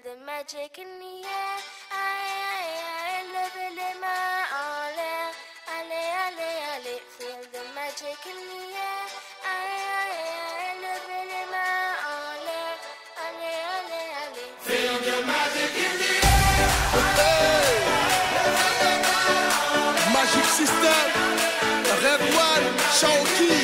the magic in the air. Aïe, levez les mains en l'air. Allez, allez, allez, feel the magic in the air. Aïe, levez les mains en l'air. Allez, allez, allez, feel the magic in the air. Magic System, Red One, Shaoki.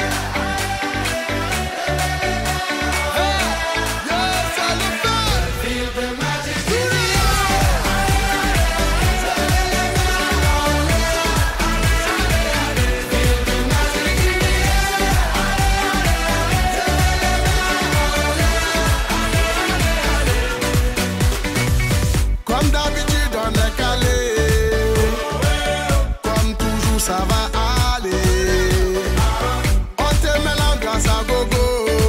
Comme d'habitude on est calé, comme toujours ça va aller. On te met l'ambiance à gogo,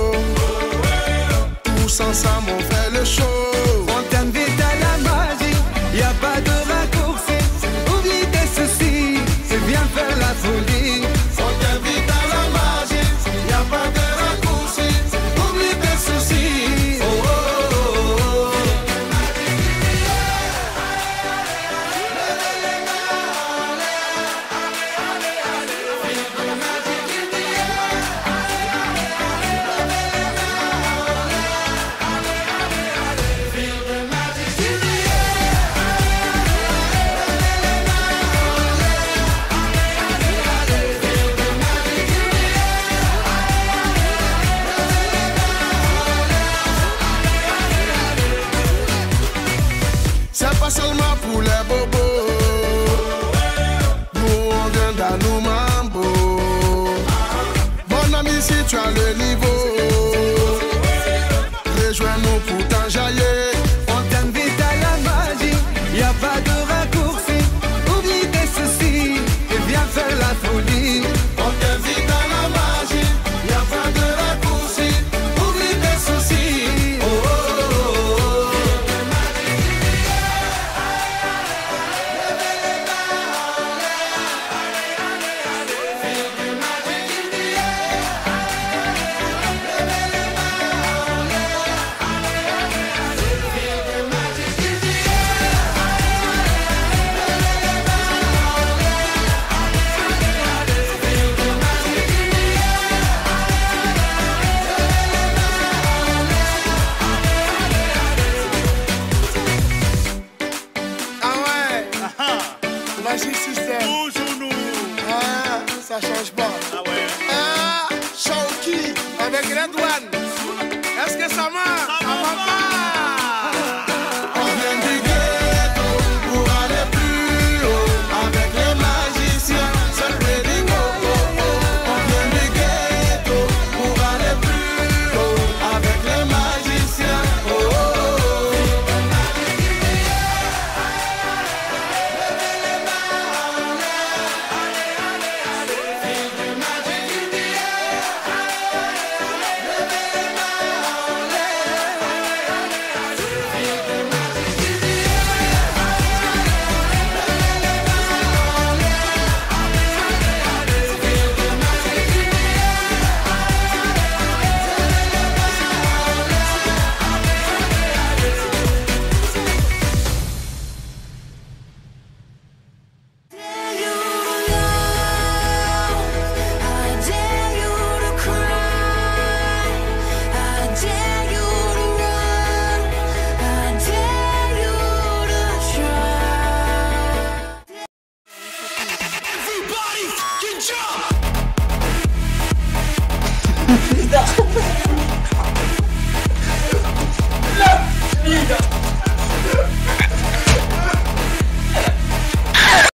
tous ensemble on fait le show. On t'invite à la magie, y a pas de raccourci. Oublie tes soucis, et viens faire la folie. On t'invite à la magie, y a pas de raccourci. Oublie tes soucis. Oh, oh, oh, oh. C'est pas seulement pour les bobos, nous on vient d'Alou Mambo. Mon ami, si tu as le niveau, rejoins-nous pour t'enjailler. On t'invite à la magie, y a pas de raccourci. Oublie tes soucis, et viens faire la folie. On t'invite à la magie, y a pas de raccourci. Oublie tes soucis. Oh, oh, oh, oh. Ah ouais, Magic System. Toujours nous. Ah, ça change pas. Ah ouais. Ah, Shaoki avec Red One.